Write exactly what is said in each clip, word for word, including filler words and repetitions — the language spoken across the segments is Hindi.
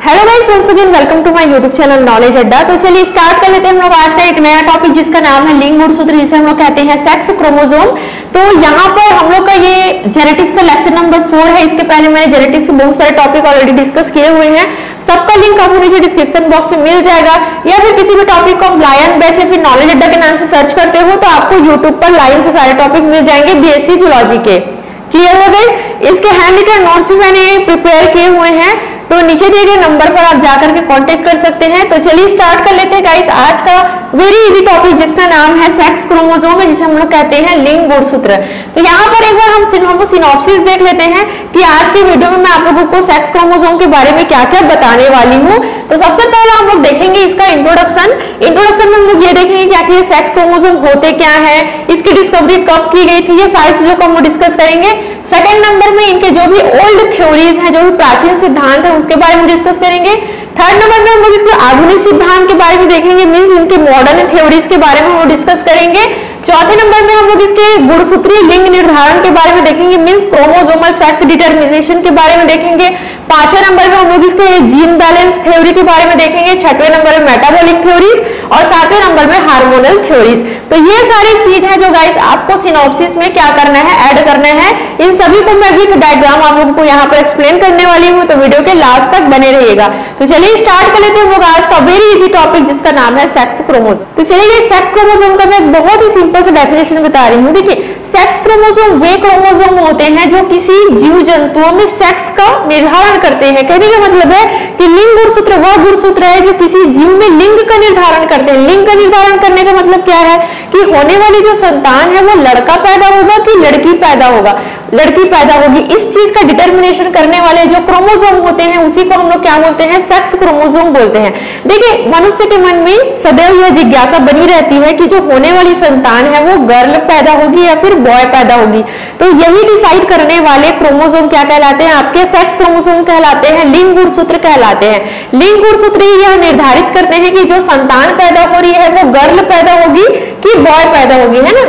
Hello guys, once again welcome to my YouTube channel Knowledge Adda. तो चलिए स्टार्ट कर लेते हैं हम लोग आज का एक नया टॉपिक जिसका नाम है लिंग गुणसूत्र, जिसे हम लोग कहते हैं सेक्स क्रोमोसोम। तो यहाँ पर हम लोग का ये जेनेटिक्स का लेक्चर नंबर फोर है। इसके पहले मैंने जेनेटिक्स के बहुत सारे टॉपिक ऑलरेडी डिस्कस किए हुए हैं, सबका लिंक आपको नीचे डिस्क्रिप्शन बॉक्स में मिल जाएगा, या फिर किसी भी टॉपिक को लायन बैच या फिर नॉलेज अड्डा के नाम से सर्च करते हो तो आपको यूट्यूब पर लाइन से सारे टॉपिक मिल जाएंगे बीएससी जूलॉजी के। क्लियर हो गए? इसके हैंड रिटन नोट्स भी मैंने प्रिपेयर किए हुए हैं, तो नीचे दिए गए नंबर पर आप जाकर के कांटेक्ट कर सकते हैं। तो चलिए स्टार्ट कर लेते हैं गाइस आज का वेरी इजी टॉपिक जिसका नाम है सेक्स क्रोमोसोम, जिसे हम लोग कहते हैं लिंग गुणसूत्र। तो यहाँ पर एक बार हम सिनॉप्सिस देख लेते हैं कि आज के वीडियो में मैं आप लोगों को सेक्स क्रोमोसोम के बारे में क्या क्या बताने वाली हूँ। तो सबसे पहले हम लोग देखेंगे इसका इंट्रोडक्शन। इंट्रोडक्शन में हम लोग ये देखेंगे कि आखिर सेक्स क्रोमोसोम होते क्या है, इसकी डिस्कवरी कब की गई थी, ये सारी चीजों को हम डिस्कस करेंगे। सेकंड नंबर में इनके जो भी ओल्ड थ्योरीज हैं, जो भी प्राचीन सिद्धांत है उसके बारे में डिस्कस करेंगे। थर्ड नंबर में हम लोग इसके आधुनिक सिद्धांत के बारे में देखेंगे, मींस इनके मॉडर्न थ्योरीज के बारे में हम डिस्कस करेंगे। चौथे नंबर में हम लोग इसके गुणसूत्रीय लिंग निर्धारण के बारे में देखेंगे, मींस क्रोमोसोमल सेक्स डिटरमिनेशन के बारे में देखेंगे। पांचवें नंबर में हम लोग इसके जीन बैलेंस थ्योरी के बारे में देखेंगे। छठवें नंबर में मेटाबॉलिक थ्योरीज और सातवें नंबर में हार्मोनल थ्योरीज। तो ये सारी चीज है जो गाइस आपको सिनॉप्सिस में क्या करना है, ऐड करना है। इन सभी को मैं भी डायग्राम आप लोगों को यहाँ पर एक्सप्लेन करने वाली हूँ, तो वीडियो के लास्ट तक बने रहिएगा। तो चलिए स्टार्ट कर लेते हैं हम लोग आज का वेरी इजी टॉपिक जिसका नाम है सेक्स क्रोमोसोम। तो चलिए सेक्स क्रोमोसोम का मैं बहुत ही सिंपल सा डेफिनेशन बता रही हूँ। देखिए, सेक्स क्रोमोसोम वे क्रोमोसोम होते हैं जो किसी जीव जंतुओं में सेक्स का निर्धारण करते हैं। कहने का मतलब है कि लिंग गुणसूत्र वह गुणसूत्र है जो किसी जीव में लिंग का निर्धारण करते हैं। लिंग का निर्धारण करने का मतलब क्या है कि होने वाली जो संतान है वो लड़का पैदा होगा कि लड़की पैदा होगा, लड़की पैदा होगी, इस चीज का डिटर्मिनेशन करने वाले जो क्रोमोसोम होते हैं उसी को हम लोग क्या बोलते हैं, सेक्स क्रोमोसोम बोलते हैं। देखिए, मनुष्य के मन में सदैव यह जिज्ञासा बनी रहती है कि जो होने वाली संतान है वो गर्ल पैदा होगी या फिर बॉय पैदा होगी। तो यही डिसाइड करने वाले क्रोमोसोम क्या कहलाते हैं, आपके सेक्स क्रोमोसोम कहलाते हैं, लिंग गुणसूत्र कहलाते हैं। लिंग गुणसूत्र यह निर्धारित करते हैं कि जो संतान पैदा हो रही है वो गर्ल पैदा होगी कि बॉय पैदा होगी, है ना।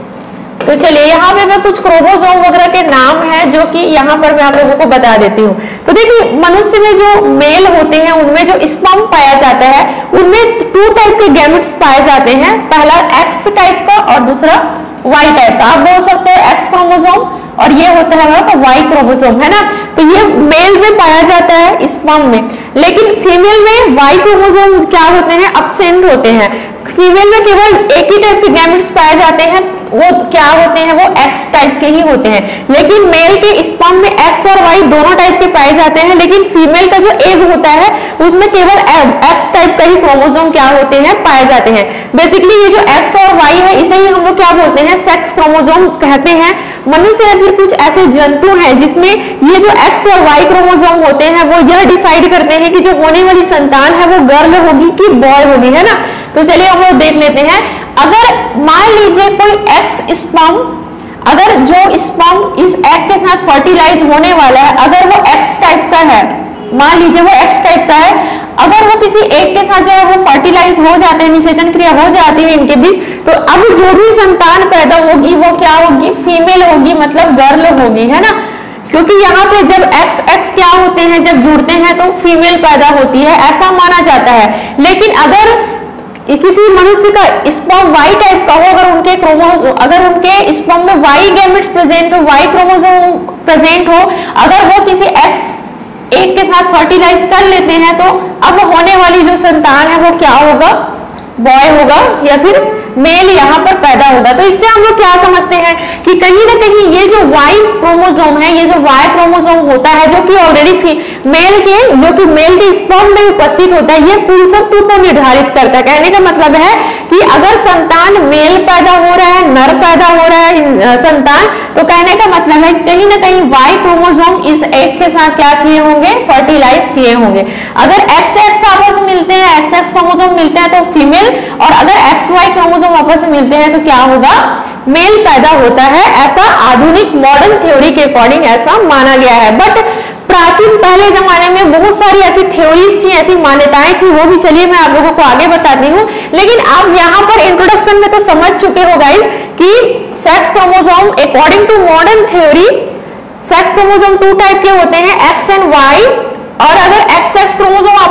तो चलिए यहाँ पे मैं कुछ क्रोमोसोम वगैरह के नाम है जो कि यहाँ पर मैं आप लोगों को बता देती हूँ। तो देखिए, मनुष्य में जो मेल होते हैं उनमें जो स्पर्म पाया जाता है उनमें टू टाइप के गैमेट्स पाए जाते हैं, पहला एक्स टाइप का और दूसरा वाई टाइप का। आप बोल सकते हो एक्स क्रोमोसोम और ये होता है हमारा वाई क्रोमोसोम, है ना। तो ये मेल में पाया जाता है स्पर्म में, लेकिन फीमेल में वाई क्रोमोसोम क्या होते हैं, अब्सेंट होते हैं। फीमेल में केवल एक ही टाइप के गैमेट्स पाए जाते हैं, वो क्या होते हैं, वो एक्स टाइप के ही होते हैं। लेकिन मेल के स्पर्म में एक्स और वाई दोनों टाइप के पाए जाते हैं, लेकिन फीमेल का जो एग होता है उसमें केवल एक्स टाइप का ही क्रोमोसोम क्या होते हैं, पाए जाते हैं। बेसिकली ये जो एक्स और वाई है इसे ही हम लोग क्या बोलते हैं, सेक्स क्रोमोसोम कहते हैं। मनुष्य या फिर कुछ ऐसे जंतु हैं जिसमें ये जो एक्स और वाई क्रोमोसोम होते हैं वो यह डिसाइड करते हैं कि जो होने वाली संतान है वो गर्ल होगी कि बॉय होगी, है ना। तो चलिए हम लोग देख लेते हैं। अगर मान लीजिए कोई एक्स स्पर्म, अगर जो स्पर्म इस एग के साथ फर्टिलाइज होने वाला है, अगर वो एक्स टाइप का है, मान लीजिए वो एक्स टाइप का है, अगर वो किसी एग के साथ जो है वो फर्टिलाइज हो जाते हैं, निषेचन क्रिया हो जाती है इनके बीच, तो अब जो भी संतान पैदा होगी वो क्या होगी, फीमेल होगी, मतलब गर्ल होगी, है ना। क्योंकि यहाँ पे जब एक्स एक्स क्या होते हैं, जब जुड़ते हैं तो फीमेल पैदा होती है, ऐसा माना जाता है। लेकिन अगर किसी मनुष्य का स्पर्म वाई टाइप का हो, अगर उनके क्रोमोसोम अगर उनके स्पर्म में वाई गैमेट्स प्रेजेंट हो, वाई क्रोमोसोम प्रेजेंट हो, अगर वो किसी एक्स एक के साथ फर्टिलाइज कर लेते हैं तो अब होने वाली जो संतान है वो क्या होगा, बॉय होगा या फिर मेल यहाँ पर पैदा होगा। तो इससे हम लोग क्या समझते हैं कि कहीं ना कहीं ये जो वाई क्रोमोसोम है, ये जो वाई क्रोमोसोम होता है जो कि ऑलरेडी मेल के जो कि मेल के स्पर्म में उपस्थित होता है, ये पुरुषत्व को निर्धारित करता है। कहने का मतलब है कि अगर संतान मेल पैदा हो रहा है, नर पैदा हो रहा है संतान, तो कहने का मतलब है कहीं ना कहीं वाई क्रोमोसोम इस एग के साथ क्या किए होंगे, फर्टिलाइज किए होंगे। अगर एक्स एक्स आपस में मिलते हैं, एक्स एक्स क्रोमोसोम मिलते हैं तो फीमेल, और अगर एक्स वाई क्रोमोसोम आपस में मिलते हैं तो क्या होगा, मेल पैदा होता है। ऐसा आधुनिक मॉडर्न थ्योरी के अकॉर्डिंग ऐसा माना गया है। बट प्राचीन पहले जमाने में बहुत सारी ऐसी थ्योरीज थी, ऐसी मान्यताएं थी, वो भी चलिए मैं आप लोगों को आगे बताती हूँ। लेकिन आप यहाँ पर इंट्रोडक्शन में तो समझ चुके हो गाइस कि sex chromosome according to modern theory sex chromosome two type के होते हैं, एक्स एंड वाई। और अगर एक्स एक्स क्रोमोसोम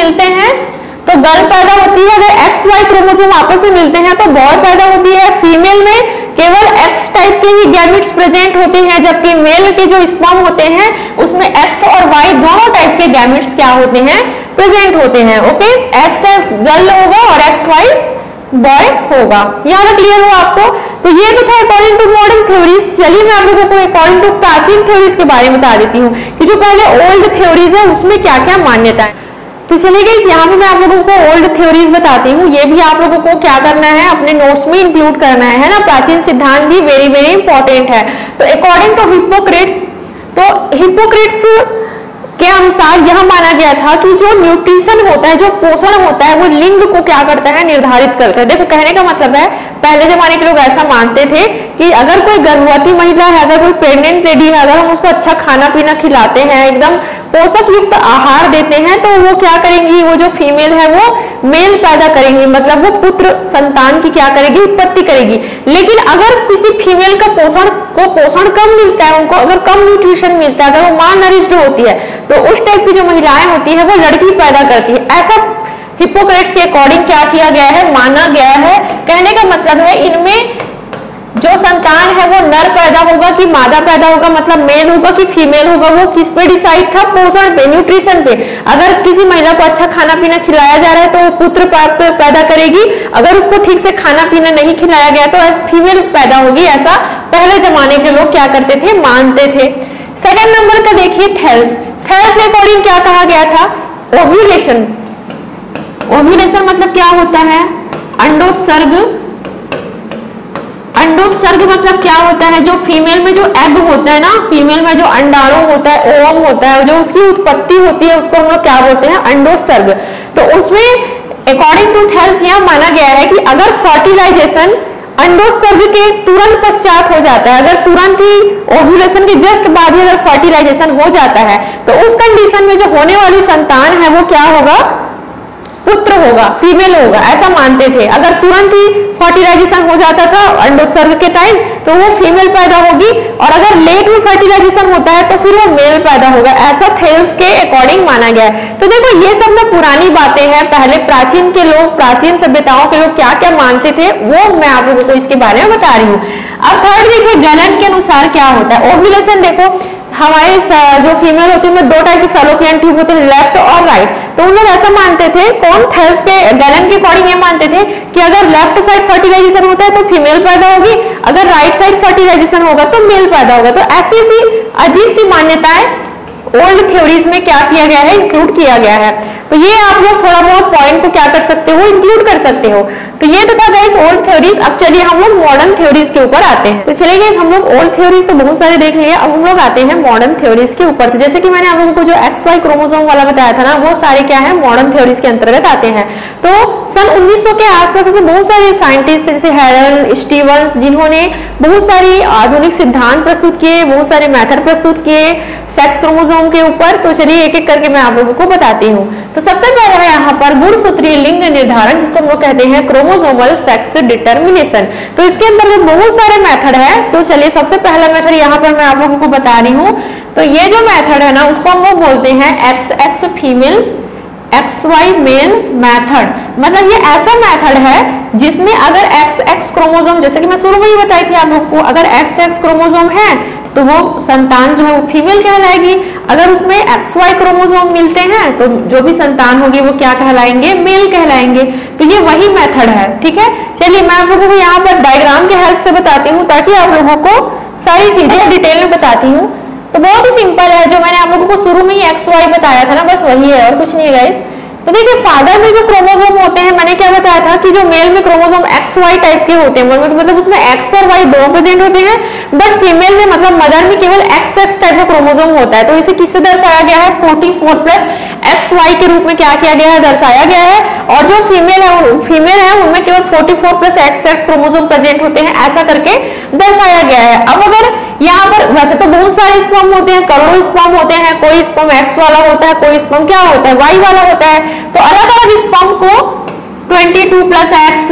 मिलते हैं तो गर्ल पैदा होती है, अगर एक्स वाई क्रोमोसोम आपस में मिलते हैं तो बॉय पैदा होती है। फीमेल में केवल एक्स टाइप के ही गैमेट्स प्रेजेंट होते हैं, जबकि मेल के जो स्पर्म होते हैं उसमें एक्स और वाई दोनों टाइप के गैमेट्स क्या होते हैं, प्रेजेंट होते हैं। ओके, एक्स एक्स गर्ल होगा और एक्स वाई बॉय होगा। यहाँ तक क्लियर हुआ आपको? तो ये तो था अकॉर्डिंग टू मॉडर्न थ्योरीज। चलिए मैं आप लोगों को अकॉर्डिंग टू प्राचीन थ्योरीज के बारे में बता देती हूँ कि जो पहले ओल्ड थ्योरीज है उसमें क्या क्या मान्यता है। तो चलिए गाइस, यहाँ पे मैं आप लोगों को ओल्ड थ्योरीज बताती हूँ। ये भी आप लोगों को क्या करना है, अपने नोट्स में इंक्लूड करना है, है ना। प्राचीन सिद्धांत भी वेरी वेरी इंपॉर्टेंट है। तो अकॉर्डिंग टू हिप्पोक्रेट्स, तो हिप्पोक्रेट्स के अनुसार यह माना गया था कि जो न्यूट्रिशन होता है, जो पोषण होता है, वो लिंग को क्या करता है, निर्धारित करता है। देखो कहने का मतलब है, पहले जमाने के लोग ऐसा मानते थे कि अगर कोई गर्भवती महिला है, अगर कोई प्रेग्नेंट लेडी है, अगर हम उसको अच्छा खाना पीना खिलाते हैं, एकदम पोषक युक्त आहार देते हैं, तो वो क्या करेंगी, वो जो फीमेल है वो मेल पैदा करेंगी, मतलब वो पुत्र संतान की क्या करेगी, उत्पत्ति करेगी। लेकिन अगर किसी फीमेल का पोषण को पोषण कम मिलता है, उनको अगर कम न्यूट्रिशन मिलता है, अगर वो माल नरिश्ड होती है, तो उस टाइप की जो महिलाएं होती है वो लड़की पैदा करती है। ऐसा हिप्पोक्रेट्स के अकॉर्डिंग क्या किया गया है, माना गया है। कहने का मतलब है इनमें जो संतान है वो नर पैदा होगा कि मादा पैदा होगा, मतलब मेल होगा कि फीमेल होगा, वो किस पे डिसाइड था, पोषण पे, न्यूट्रिशन पे। अगर किसी महिला को अच्छा खाना पीना खिलाया जा रहा है तो वो पुत्र पैदा करेगी, अगर उसको ठीक से खाना पीना नहीं खिलाया गया तो फीमेल पैदा होगी। ऐसा पहले जमाने के लोग क्या करते थे, मानते थे। सेकेंड नंबर का देखिए थेल्स। थेल्स के अकॉर्डिंग क्या कहा गया था, ओव्यूलेशन। ओव्यूलेशन मतलब क्या होता है, अंडोत्सर्ग। अंडोत्सर्ग मतलब क्या होता है, जो फीमेल में जो एग होता है ना, फीमेल में जो अंडाणु होता है, ओवम होता है, जो उसकी उत्पत्ति होती है, उसको हम लोग क्या बोलते हैं, अंडोत्सर्ग। तो उसमें अकॉर्डिंग टू थेल्स यह माना गया है कि अगर फर्टिलाइजेशन अंडोत्सर्ग के तुरंत पश्चात हो जाता है, अगर तुरंत ही ओव्यूलेशन के जस्ट बाद ही अगर फर्टिलाइजेशन हो जाता है, तो उस कंडीशन में जो होने वाली संतान है वो क्या होगा, पुत्र होगा, फीमेल होगा, ऐसा मानते थे। अगर तुरंत ही फर्टिलाइजेशन हो जाता था अंडोत्सर्ग के टाइम तो वो फीमेल पैदा होगी, और अगर लेट में फर्टिलाइजेशन होता है तो फिर वो मेल पैदा होगा। ऐसा थेल्स के अकॉर्डिंग माना गया है। तो देखो ये सब ना पुरानी बातें हैं, पहले प्राचीन के लोग, प्राचीन सभ्यताओं के लोग क्या क्या मानते थे वो मैं आप लोगों को इसके बारे में बता रही हूँ। अब थर्ड देखिए, गैलेंट के अनुसार क्या होता है ओव्यूलेशन। देखो हमारे जो फीमेल होती है दो टाइप की फैलोपियन ट्यूब होते हैं, लेफ्ट और राइट। तो उन लोग ऐसा मानते थे, कौन थेल्स के, गैलेंट के अकॉर्डिंग ये मानते थे कि अगर लेफ्ट साइड फर्टिलाइजेशन होता है तो फीमेल पैदा होगी, अगर राइट साइड फर्टिलाइजेशन होगा तो मेल पैदा होगा। तो ऐसी सी अजीब सी मान्यताएं ओल्ड थ्योरीज में क्या किया गया है, इंक्लूड किया गया है। तो ये आप लोग थोड़ा बहुत पॉइंट को क्या कर सकते हो, इंक्लूड कर सकते हो। तो ये तो था गाइस ओल्ड थ्योरीज। अब चलिए हम लोग मॉडर्न थ्योरीज के ऊपर आते हैं। तो चलिए गाइस, हम लोग ओल्ड थ्योरीज तो बहुत सारे देख लिए, अब हम लोग आते हैं मॉडर्न थ्योरीज के ऊपर। तो जैसे कि मैंने आप लोगों को जो एक्स वाई क्रोमोसोम वाला बताया था ना, वो सारे क्या है, मॉडर्न थ्योरीज के अंतर्गत आते हैं। तो सन उन्नीस सौ के आसपास ऐसे बहुत सारे साइंटिस्ट जैसे हेरल, स्टीवंस, जिन्होंने बहुत सारी आधुनिक सिद्धांत प्रस्तुत किए, बहुत सारे मेथड प्रस्तुत किए सेक्स क्रोमोसोम के ऊपर। तो चलिए एक एक करके मैं आप लोगों को बताती हूँ। तो सबसे पहले है यहाँ पर गुणसूत्रीय लिंग निर्धारण, जिसको हम लोग कहते हैं क्रोमोसोमल सेक्स डिटर्मिनेशन। तो इसके अंदर बहुत सारे मेथड है। तो चलिए सबसे पहला मेथड यहाँ पर मैं आप लोगों को बता रही हूँ। तो ये जो मेथड है ना, उसको हम लोग बोलते हैं X X female X Y male method. मतलब ये ऐसा मेथड है जिसमें अगर एक्स एक्स क्रोमोसोम, जैसे कि मैं शुरू में ही बताई थी आप लोग को, अगर एक्स एक्स क्रोमोसोम है तो वो संतान जो है वो फीमेल कहलाएगी। अगर उसमें एक्स वाई क्रोमोसोम मिलते हैं तो जो भी संतान होगी वो क्या कहलाएंगे, मेल कहलाएंगे। तो ये वही मेथड है, ठीक है। चलिए मैं आप लोगों को यहाँ पर डायग्राम के हेल्प से बताती हूँ ताकि आप लोगों को सारी चीजें डिटेल में बताती हूँ। तो बहुत ही सिंपल है, जो मैंने आप लोगों को शुरू में ही एक्स वाई बताया था ना, बस वही है और कुछ नहीं है गाइस। तो देखिए फादर में जो क्रोमोसोम होते हैं, मैंने क्या बताया था कि जो मेल में क्रोमोसोम एक्स वाई टाइप के होते हैं, मतलब उसमें एक्स और वाई दोनों प्रेजेंट होते हैं, बट फीमेल में मतलब मदर में केवल एक्स एक्स टाइप का क्रोमोसोम होता है। तो इसे किससे दर्शाया गया है, forty four plus X Y के रूप में क्या किया गया है, दर्शाया गया है। और जो फीमेल है फीमेल है उनमें केवल forty four plus X X chromosome present होते हैं, ऐसा करके दर्शाया गया है। अब अगर यहाँ पर वैसे तो बहुत सारे स्पर्म होते हैं, करोड़ों स्पर्म होते हैं, कोई स्पर्म एक्स वाला होता है, कोई स्पर्म क्या होता है, वाई वाला होता है। तो अलग अलग स्पर्म को बाईस plus X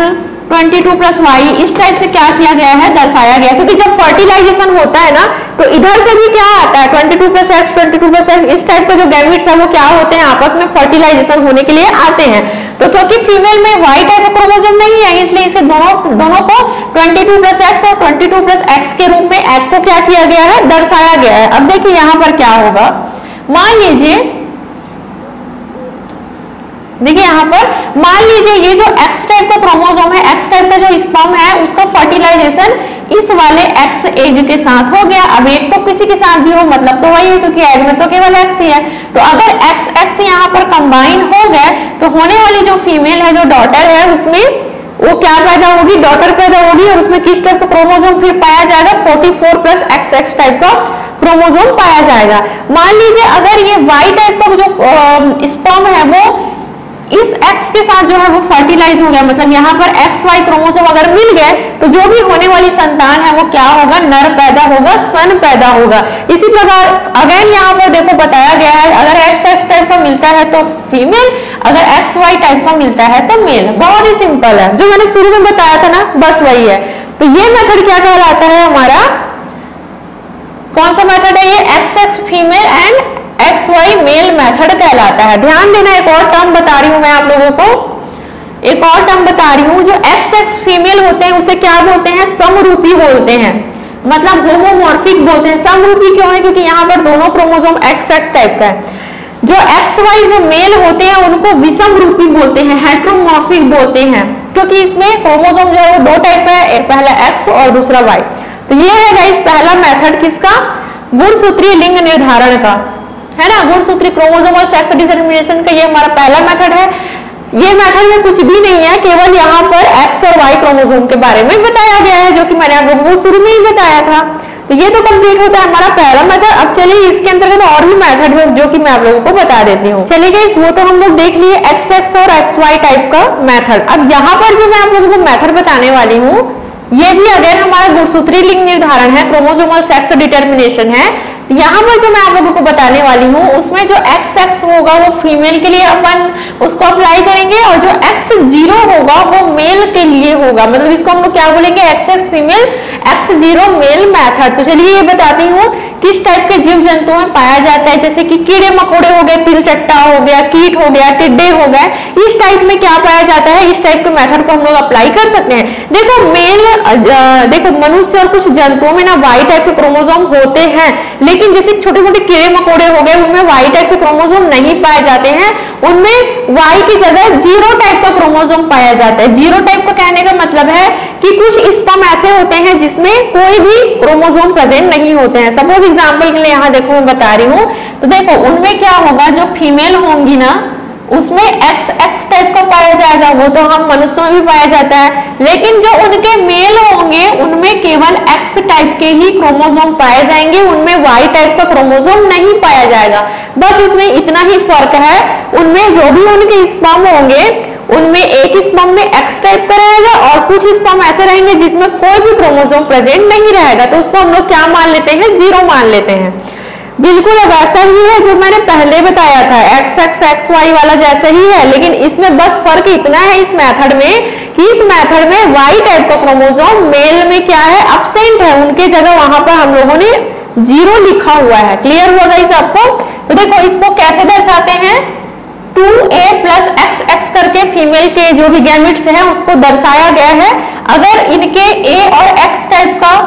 twenty two plus Y, इस टाइप से क्या किया गया है, दर्शाया गया। क्योंकि जब फर्टिलाइजेशन होता है ना तो इधर से भी क्या आता है, twenty two plus X, twenty two plus X, इस टाइप का जो गैमेट्स है वो क्या होते हैं, आपस में फर्टिलाइजेशन होने के लिए आते हैं। तो क्योंकि फीमेल में वाई टाइप का क्रोमोसोम नहीं है, इसलिए इसे दोनों दोनों को ट्वेंटी टू प्लस एक्स और ट्वेंटी टू प्लस एक्स के रूप में एग को क्या किया गया है, दर्शाया गया है। अब देखिए यहाँ पर क्या होगा, मान लीजिए देखिए यहाँ पर मान लीजिए ये जो एक्स टाइप का क्रोमोसोम है, एक्स टाइप का जो स्पर्म है, उसका फर्टिलाइजेशन इस वाले एक्स एग के साथ हो गया। अब एग तो किसी के साथ भी हो, मतलब तो वही है, क्योंकि एग में तो केवल एक्स ही है। तो अगर एक्स एक्स यहाँ पर कंबाइन हो गए तो होने वाली जो फीमेल है, जो डॉटर है, उसमें वो क्या पैदा होगी, डॉटर पैदा होगी। और उसमें किस टाइप का क्रोमोसोम फिर पाया जाएगा, forty four plus X X type का क्रोमोसोम पाया जाएगा। मान लीजिए अगर ये वाई टाइप का जो स्पर्म है वो इस X के साथ जो है वो फर्टिलाइज हो गया, मतलब यहाँ पर एक्स वाई क्रोमोसोम अगर मिल गए तो जो भी होने वाली संतान है वो क्या होगा, नर पैदा होगा, सन पैदा होगा। इसी प्रकार अगेन यहाँ पर देखो बताया गया है, अगर एक्स एक्स टाइप का मिलता है तो फीमेल, अगर एक्स वाई टाइप का मिलता है तो मेल। बहुत ही सिंपल है, जो मैंने शुरू में बताया था ना, बस वही है। तो ये मेथड क्या कहलाता है हमारा, कौन सा मेथड है ये, X X female and X Y male method कहलाता है। ध्यान देना, एक और टर्म बता रही हूं मैं आप लोगों को, एक और टर्म बता रही हूं, जो एक्स एक्स फीमेल होते हैं उसे क्या बोलते हैं, समरूपी बोलते हैं, मतलब होमोमॉर्फिक बोलते हैं। समरूपी क्यों है, क्योंकि यहाँ पर दोनों क्रोमोसोम एक्स एक्स टाइप का है। जो एक्स वाई जो मेल होते हैं उनको विषम रूपी बोलते हैं, हेट्रोमॉर्फिक बोलते हैं, क्योंकि इसमें क्रोमोसोम जो है वो दो टाइप का है, एक पहला एक्स और दूसरा वाई। तो ये है गाइस पहला मेथड किसका, गुणसूत्रीय लिंग निर्धारण का, है ना, गुणसूत्री क्रोमोसोमल सेक्स डिटरमिनेशन का ये हमारा पहला मेथड है। ये मेथड में कुछ भी नहीं है, केवल यहाँ पर एक्स और वाई क्रोमोसोम के बारे में बताया गया है, जो कि मैंने आप लोगों को शुरू में ही बताया था। तो ये तो कंप्लीट होता है हमारा पहला मेथड। अब चलिए इसके अंतर्गत और भी मेथड है जो कि मैं आप लोगों को बता देती हूँ। चलिए इस वो तो हम लोग देख लिए एक्स एक्स और एक्स वाई टाइप का मेथड। अब यहाँ पर जो मैं आप लोगों को मेथड बताने वाली हूँ, ये भी अगेन हमारा गुणसूत्रीय लिंग निर्धारण है, क्रोमोसोमल सेक्स डिटरमिनेशन है। यहाँ पर जो मैं आप लोगों को बताने वाली हूँ उसमें जो एक्स एक्स होगा वो फीमेल के लिए अपन उसको अप्लाई करेंगे, और जो एक्स जीरो होगा वो मेल के लिए होगा, मतलब इसको हम लोग क्या बोलेंगे, X X female X zero male method. तो चलिए ये बताती हूँ किस टाइप के जीव जंतुओं में पाया जाता है, जैसे कि कीड़े मकोड़े हो गए, तिलचट्टा हो गया, कीट हो गया, टिड्डे हो गए, इस टाइप में क्या पाया जाता है, इस टाइप के मेथड को हम लोग अप्लाई कर सकते हैं। देखो मेल, देखो मनुष्य और कुछ जंतुओं में ना वाई टाइप के क्रोमोसोम होते हैं, लेकिन जैसे छोटे छोटे कीड़े मकोड़े हो गए उनमें वाई टाइप के क्रोमोसोम नहीं पाए जाते हैं, उनमें वाई की जगह जीरो टाइप का क्रोमोसोम पाया जाता है। जीरो टाइप का कहने का मतलब है कि कुछ स्पर्म ऐसे होते हैं जिसमें कोई भी क्रोमोसोम प्रेजेंट नहीं होते हैं। सपोज एग्जांपल के लिए यहाँ देखो मैं बता रही हूँ, तो देखो उनमें क्या होगा, जो फीमेल होंगी ना उसमें एक्स एक्स टाइप का पाया जाएगा, वो तो हम मनुष्यों में भी पाया जाता है, लेकिन जो उनके मेल होंगे उनमें केवल एक्स टाइप के ही क्रोमोसोम पाए जाएंगे, उनमें वाई टाइप का क्रोमोसोम नहीं पाया जाएगा। बस इसमें इतना ही फर्क है, उनमें जो भी उनके स्पर्म होंगे उनमें एक स्पर्म में एक्स टाइप का रहेगा और कुछ स्पर्म ऐसे रहेंगे जिसमें कोई भी क्रोमोसोम प्रेजेंट नहीं रहेगा, तो उसको हम लोग क्या मान लेते हैं, जीरो मान लेते हैं। बिल्कुल वैसा ही है जो मैंने पहले बताया था, एक्स एक्स एक्स वाई वाला जैसा ही है, लेकिन इसमें बस फर्क इतना है इस मेथड में कि इस मेथड में वाई टाइप का क्रोमोसोम मेल में क्या है, एब्सेंट है, उनके जगह वहां पर हम लोगों ने जीरो लिखा हुआ है। क्लियर हुआ गाइस आपको? तो देखो इसको कैसे दर्शाते हैं, two A plus X X करके फीमेल के जो भी गैमेट्स है उसको दर्शाया गया है। अगर इनके ए और एक्स टाइप का,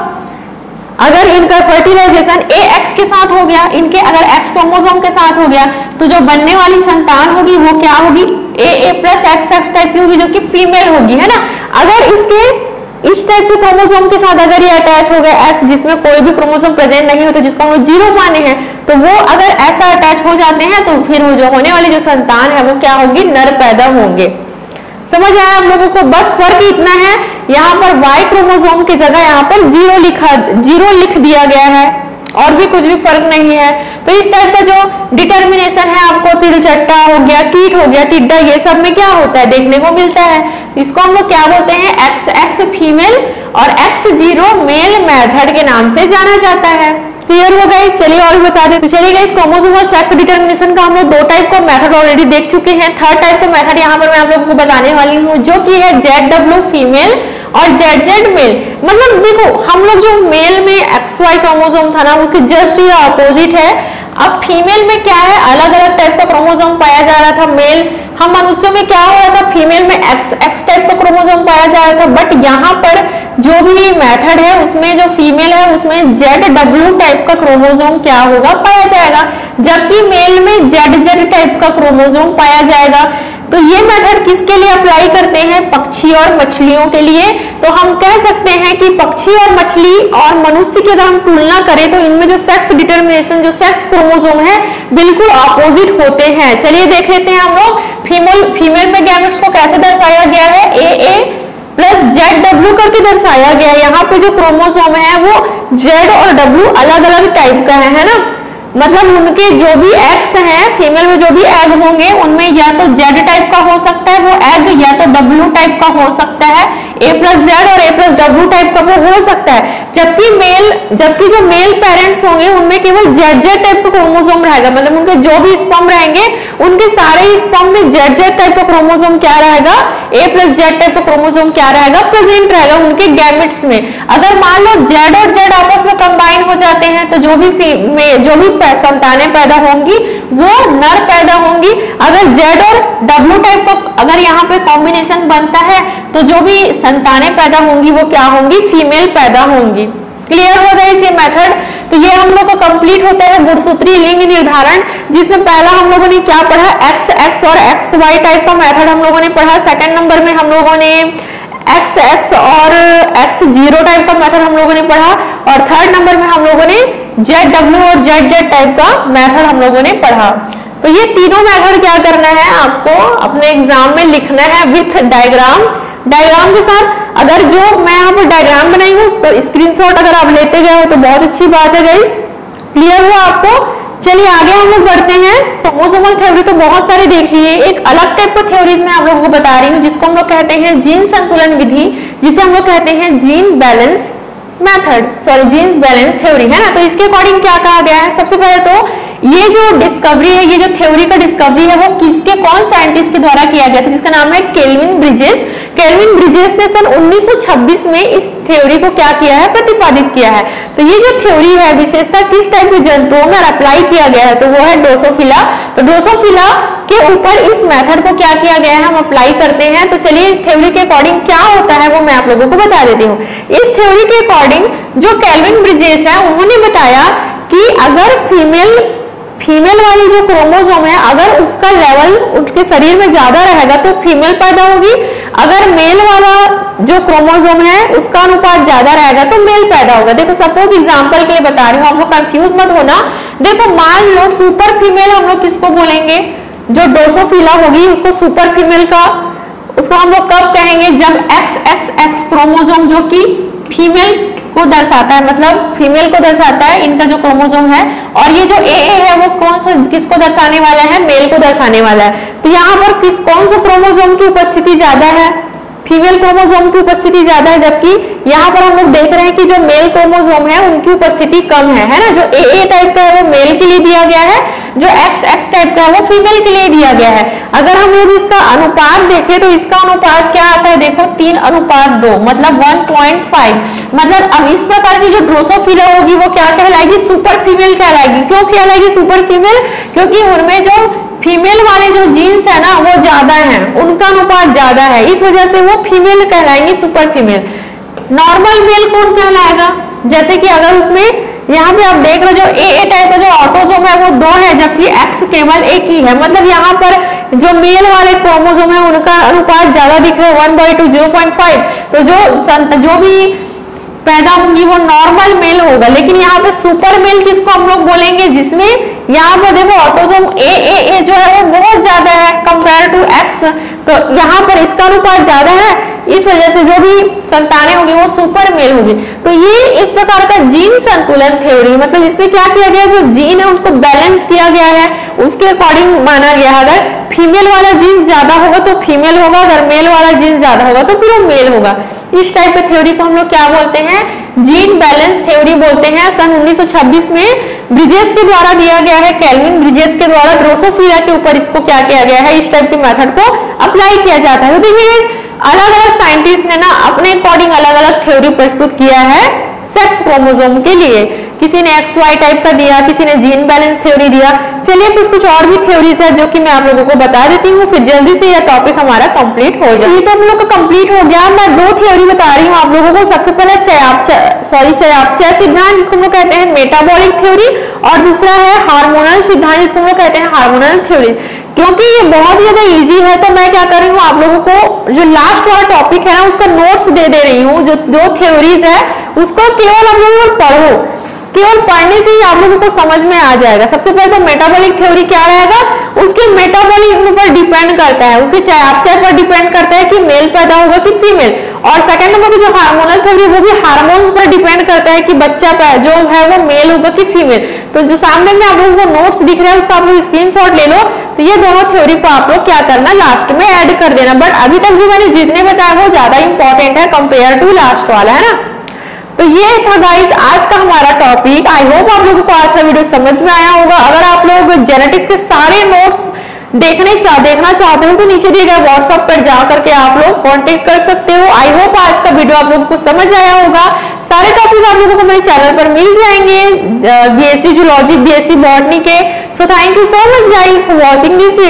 अगर इनका फर्टिलाइजेशन ए एक्स के साथ हो गया, इनके अगर एक्स क्रोमोसोम के साथ हो गया, तो जो बनने वाली संतान होगी वो क्या होगी, A A plus X X type की होगी, जो कि फीमेल होगी, है ना। अगर इसके इस टाइप के क्रोमोसोम के साथ अगर ये अटैच हो गया एक्स, जिसमें कोई भी क्रोमोसोम प्रेजेंट नहीं होता, जिसको हम जीरो माने हैं, तो वो अगर ऐसा अटैच हो जाते हैं तो फिर वो जो होने वाली जो संतान है वो क्या होगी, नर पैदा होंगे। समझ आया हम लोगों को? बस फर्क इतना है, यहाँ पर वाई क्रोमोसोम की जगह यहाँ पर जीरो लिखा जीरो लिख दिया गया है, और भी कुछ भी फर्क नहीं है। तो इस टाइप का जो डिटर्मिनेशन है आपको तिलचट्टा हो गया, कीट हो गया, टिड्डा, ये सब में क्या होता है, देखने को मिलता है। इसको हम लोग क्या बोलते हैं, एक्स एक्स फीमेल और एक्स जीरो मेल मेथड के नाम से जाना जाता है। क्लियर हो गई? चलिए और भी बता दें। तो चलिए गाइस, क्रोमोसोमल सेक्स डिटरमिनेशन का हम लोग दो टाइप का मेथड ऑलरेडी देख चुके हैं। थर्ड टाइप का मेथड यहाँ पर मैं आप लोगों को बताने वाली हूँ, जो कि है जेड डब्ल्यू फीमेल और जेड जेड मेल। मतलब देखो, हम लोग जो मेल में एक्स वाई क्रोमोसोम था ना, उसके जस्ट ये अपोजिट है। अब फीमेल में क्या है, अलग अलग टाइप का क्रोमोसोम पाया जा रहा था। मेल हम मनुष्यों में क्या हो रहा था, फीमेल में एक्स एक्स टाइप का क्रोमोसोम पाया जा रहा था। बट यहाँ पर जो भी मेथड है उसमें जो फीमेल है उसमें जेड डब्ल्यू टाइप का क्रोमोसोम क्या होगा, पाया जाएगा, जबकि मेल में जेड जेड टाइप का क्रोमोसोम पाया जाएगा। तो ये मेथड किसके लिए अप्लाई करते हैं, पक्षी और मछलियों के लिए। तो हम कह सकते हैं कि पक्षी और मछली और मनुष्य की अगर हम तुलना करें तो इनमें जो सेक्स डिटरमिनेशन, जो सेक्स क्रोमोसोम है, बिल्कुल अपोजिट होते हैं। चलिए देख लेते हैं हम लोग फीमेल फीमेल में गैमेट्स को कैसे दर्शाया गया है, A A plus Z W करके दर्शाया गया है। यहाँ पे जो क्रोमोसोम है वो जेड और डब्ल्यू अलग अलग टाइप का है, है ना। मतलब उनके जो भी एग्स हैं, फीमेल में जो भी एग होंगे उनमें या तो जेड टाइप का हो सकता है वो एग, या तो डब्ल्यू टाइप का हो सकता है, ए प्लस जेड और ए प्लस डब्ल्यू टाइप का वो हो सकता है। जबकि मेल जबकि जो मेल पेरेंट्स होंगे उनमें केवल जेड जेड टाइप का क्रोमोसोम रहेगा। मतलब उनके जो भी स्पर्म रहेंगे उनके सारे स्पर्म में जेड जेड टाइप का क्रोमोसोम क्या रहेगा, ए प्लस जेड टाइप का क्रोमोसोम क्या रहेगा, प्रेजेंट रहेगा उनके गैमेट्स में। अगर मान लो जेड और जेड आपस में कंबाइन हो जाते हैं तो जो भी जो भी संतानें पैदा होंगी वो नर पैदा होंगी। अगर जेड और डब्ल्यू टाइप का अगर यहाँ पे कॉम्बिनेशन बनता है तो जो भी संतानें पैदा होंगी वो क्या होंगी, फीमेल पैदा होंगी। क्लियर हो गया ये मेथड? तो ये हम लोग को कंप्लीट होता है गुणसूत्रीय लिंग निर्धारण, जिसमें पहला हम लोगों ने क्या पढ़ा, एक्स एक्स और एक्स वाई टाइप का मेथड हम लोगों ने पढ़ा। सेकंड नंबर में हम लोगों ने एक्स एक्स और एक्स जीरो टाइप का मेथड हम लोगों ने पढ़ा, और थर्ड नंबर में हम लोगों ने जेड डब्ल्यू और जेड जेड टाइप का मेथड हम लोगों ने पढ़ा। तो ये तीनों मेथड क्या करना है, आपको अपने एग्जाम में लिखना है विथ डायग्राम। डायग्राम के साथ, अगर जो मैं यहाँ पर डायग्राम बनाई हूँ उसको स्क्रीनशॉट अगर आप लेते गए हो तो बहुत अच्छी बात है गाइस। क्लियर हुआ आपको? चलिए आगे हम लोग बढ़ते हैं। क्रोमोसोमल थ्योरी तो बहुत सारे देख लिए, एक अलग टाइप का थ्योरीज मैं आप लोगों को बता रही हूँ जिसको हम लोग कहते हैं जीन संतुलन विधि, जिसे हम लोग कहते हैं gene balance method, sorry genes balance theory, है ना। तो इसके अकॉर्डिंग क्या कहा गया है, सबसे पहले तो ये जो डिस्कवरी है, ये जो थ्योरी का डिस्कवरी है वो किसके, कौन साइंटिस्ट के द्वारा किया गया था, जिसका नाम है केल्विन ब्रिजेस। केल्विन ब्रिजेस ने सन उन्नीस सौ छब्बीस में इस थ्योरी को क्या किया है, प्रतिपादित किया है। तो ये जो थ्योरी है विशेषता किस टाइप के जंतुओं में अप्लाई किया गया है, तो वो है ड्रोसोफिला। तो ड्रोसोफिला के ऊपर इस मेथड को क्या किया गया है, हम अप्लाई करते हैं। तो चलिए इस थ्योरी के अकॉर्डिंग क्या होता है वो मैं आप लोगों को बता देती हूँ। इस थ्योरी के अकॉर्डिंग जो केल्विन ब्रिजेस है उन्होंने बताया कि अगर फीमेल फीमेल वाली जो क्रोमोसोम है अगर उसका लेवल उसके शरीर में ज्यादा रहेगा तो फीमेल पैदा होगी, अगर मेल वाला जो क्रोमोसोम है उसका अनुपात ज्यादा रहेगा तो मेल पैदा होगा। देखो सपोज एग्जांपल के लिए बता रही हूँ, आप लोग कंफ्यूज मत होना। देखो मान लो सुपर फीमेल हम लोग किसको बोलेंगे, जो ड्रोसोफिला होगी उसको सुपर फीमेल का उसको हम लोग कब कहेंगे, जब एक्स एक्स एक्स क्रोमोसोम जो कि फीमेल को दर्शाता है, मतलब फीमेल को दर्शाता है इनका जो क्रोमोसोम है, और ये जो ए ए है वो कौन सा किसको दर्शाने वाला है, मेल को दर्शाने वाला है। तो यहाँ पर किस कौन सा क्रोमोसोम की उपस्थिति ज्यादा है, फीमेल क्रोमोसोम की उपस्थिति ज्यादा है, जबकि यहाँ पर हम लोग देख रहे हैं कि जो मेल क्रोमोसोम है उनकी उपस्थिति कम है, है ना। जो ए ए टाइप का है वो मेल के लिए दिया गया है, जो एक्स एक्स टाइप का है वो फीमेल के लिए दिया गया है। अगर हम लोग इसका अनुपात देखें तो इसका अनुपात क्या आता है, देखो तीन अनुपात दो, मतलब वन पॉइंट फाइव। मतलब अब इस प्रकार की जो ड्रोसोफिला होगी वो क्या कहलाएगी, सुपर फीमेल कहलाएगी। क्यों कहलाएगी सुपर फीमेल, क्योंकि उनमें जो फीमेल वाले जो जीन्स है ना वो ज्यादा हैं, उनका अनुपात ज्यादा है, इस वजह से वो फीमेल कहलाएंगे, सुपर फीमेल। नॉर्मल मेल कौन कहलाएगा, जैसे कि अगर उसमें यहाँ पे आप देख रहे हो जो ए ए टाइप का जो ऑटोसोम है वो दो है, जबकि एक्स केवल एक ही है। मतलब यहाँ पर जो मेल वाले क्रोमोसोम है उनका अनुपात ज्यादा दिख रहा है, one by two zero point five. तो जो जो भी पैदा होंगी वो नॉर्मल मेल होगा। लेकिन यहाँ पे सुपर मेल किसको हम लोग बोलेंगे, जिसमें यहाँ पर देखो ऑटोसोम ए ए ए जो है वो बहुत ज्यादा है कंपेयर टू एक्स, तो यहाँ पर इसका अनुपात ज्यादा है, इस वजह से जो भी संतानें होंगी वो सुपर मेल होगी। तो ये एक प्रकार का जीन संतुलन थ्योरी, मतलब इसमें क्या किया गया, जो जीन है उसको बैलेंस किया गया है, उसके अकॉर्डिंग माना गया है। अगर फीमेल वाला जीन्स ज्यादा होगा तो फीमेल होगा, अगर मेल वाला जीन्स ज्यादा होगा तो फिर वो मेल होगा। इस टाइप के थ्योरी को हम लोग क्या बोलते हैं, जीन बैलेंस थ्योरी बोलते हैं। सन उन्नीस सौ छब्बीस में ब्रिजेस के द्वारा दिया गया है, केल्विन ब्रिजेस के द्वारा ड्रोसोफिला के ऊपर इसको क्या किया गया है, इस टाइप के मेथड को अप्लाई किया जाता है। तो देखिए अलग अलग साइंटिस्ट ने ना अपने अकॉर्डिंग अलग अलग थ्योरी प्रस्तुत किया है सेक्स क्रोमोसोम के लिए। किसी ने एक्स वाई टाइप का दिया, किसी ने जीन बैलेंस थ्योरी दिया। चलिए कुछ कुछ और भी थ्योरीज है जो कि मैं आप लोगों को बता देती हूँ, फिर जल्दी से यह टॉपिक हमारा कंप्लीट हो जाए। ये तो हम लोग का कंप्लीट हो गया। मैं दो थ्योरी बता रही हूँ आप लोगों को। सबसे पहले चयापचय सॉरी चयापचय सिद्धांत जिसको हम लोग कहते हैं मेटाबॉलिक थ्योरी, और दूसरा है हार्मोनल सिद्धांत जिसको हम लोग कहते हैं हार्मोनल थ्योरी। क्योंकि ये बहुत ही ज्यादा इजी है तो मैं क्या कर रही हूँ आप लोगों को जो लास्ट वाला टॉपिक है ना उसका नोट्स दे दे रही हूँ। जो दो थ्योरीज है उसको केवल आप लोग पढ़ो, केवल पढ़ने से ही आप लोगों को समझ में आ जाएगा। सबसे पहले तो मेटाबॉलिक थ्योरी क्या रहेगा, उसके मेटाबॉलिज्म पर डिपेंड करता है, उसके चयापचय पर डिपेंड करता है कि मेल पैदा होगा कि फीमेल। और सेकंड नंबर की जो हार्मोनल थ्योरी वो भी हार्मोन्स पर डिपेंड करता है कि बच्चा जो है वो मेल होगा कि फीमेल। तो जो सामने में आप लोगों को नोट्स दिख रहा है उसका आप लोग स्क्रीनशॉट ले लो। तो ये दोनों थ्योरी को आप लोग क्या करना, लास्ट में ऐड कर देना। बट अभी तक जो मैंने जितने बताया वो ज्यादा इंपॉर्टेंट है कंपेयर टू लास्ट वाला, है ना। तो ये था गाइस आज का हमारा टॉपिक। आई होप आप लोगों को आज का वीडियो समझ में आया होगा। अगर आप लोग जेनेटिक्स के सारे नोट्स देखने चाह देखना चाहते हो तो नीचे दिए गए व्हाट्सएप पर जा करके आप लोग कांटेक्ट कर सकते हो। आई होप आज का वीडियो आप लोगों को समझ आया होगा। सारे टॉपिक आप लोगों को मेरे चैनल पर मिल जाएंगे, बीएससी जूलॉजी, बीएससी बॉटनी के। So thank you so much guys for watching this video.